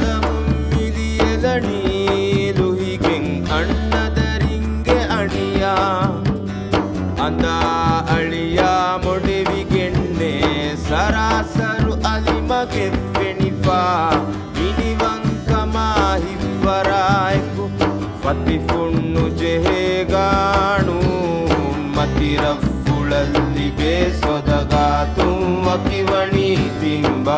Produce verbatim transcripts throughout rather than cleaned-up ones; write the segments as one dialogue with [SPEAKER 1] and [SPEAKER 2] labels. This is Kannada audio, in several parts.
[SPEAKER 1] ಲುಹಿಗೆಂ ಅಣ್ಣದರಿಂಗೆ ಅಣಿಯ ಅಂದ ಅಳಿಯ ಮೊಡೆವಿಗೆಣ್ಣೆ ಸರಾಸರು ಅಲಿಮಗೆ ಫೆಣಿಫಾ ಮಿನಿವಂಕಮ ಹಿವ್ವರಾಯ್ಕು ಫತಿಫುಣ್ಣು ಜೆಹೆಗಾಣು ಮತಿರಫ್ಫುಳಲ್ಲಿ ಬೇಸೊದಗಾತು ವಕಿವಣಿ ತಿಂಬಾ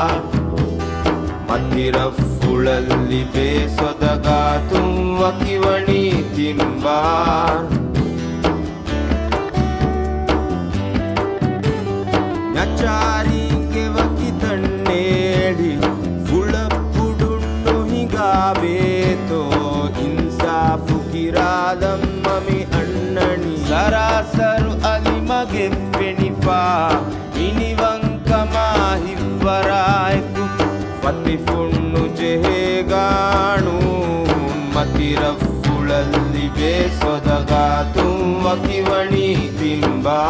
[SPEAKER 1] ಮತಿರಫ್ಫುಳಲ್ಲಿ ಬೇಸೊದಗಾತು ವಕಿವಣಿ ತಿಂಬಾ ಚಾರಿಂಗೆ ವಕಿ ತಣ್ಣೇಳಿ ಫುಳಪ್ಪುಡುಣ್ಣು ಹಿಗಾಬೇತೋ ಇನ್ಸಾಫು ಕಿರಾಲಮ್ಮಮಿ ಅಣ್ಣಣಿ ಸರಾಸರು ಅಲಿಮಗೆ ಫೆಣಿಫಾ ಇನಿವಂಕಮ ಹಿವ್ವರಾಯ್ಕು ಫತಿಫುಣ್ಣು ಜೆಹೆಗಾಣು ಮತಿರಫ್ಫುಳಲ್ಲಿ ಬೇಸೊದಗಾತು ವಕಿವಣಿ ತಿಂಬಾ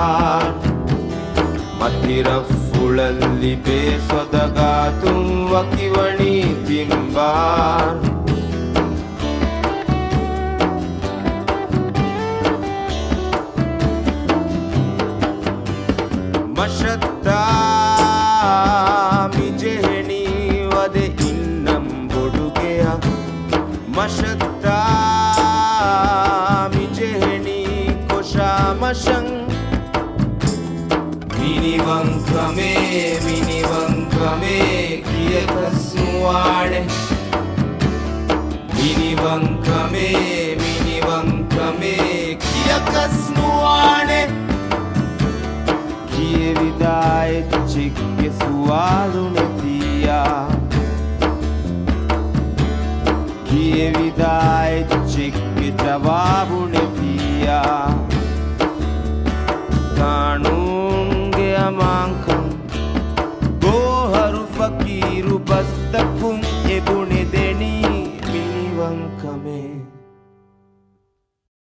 [SPEAKER 1] ಮತಿರಫ್ಫುಳಲ್ಲಿ ಬೇಸೊದಗಾತು ವಕಿವಣಿ ತಿಂಬಾ ಮಶತ್ತಾ ಮಿಜೆಹೆಣಿ ವದೆ ಇನ್ನಂ ಬೊಡುಗೆಯ ಮಶತ್ತಾ ಮಿಜೆಹೆಣಿ ಕೊಶಾಮಶಂ ಮಿನಿವಂಕಮೇ ಮಿನಿವಂಕಮೇ ಕಿಯಕಸ್ನುವಾಡೆ ಮಿನಿವಂಕಮೇ ಮಿನಿವಂಕಮೇ ಕಿಯಕಸ್ನುವಾಡೆ ಕಿಯವಿದಾಯ ಚಿಕ್ಕೆ ಸುವಾಲು ನೆತಿಯ ಕಿಯವಿದಾಯ ಚಿಕ್ಕೆ ಜವಾಬು ನೆತಿಯ ಕಾಣು Amangkang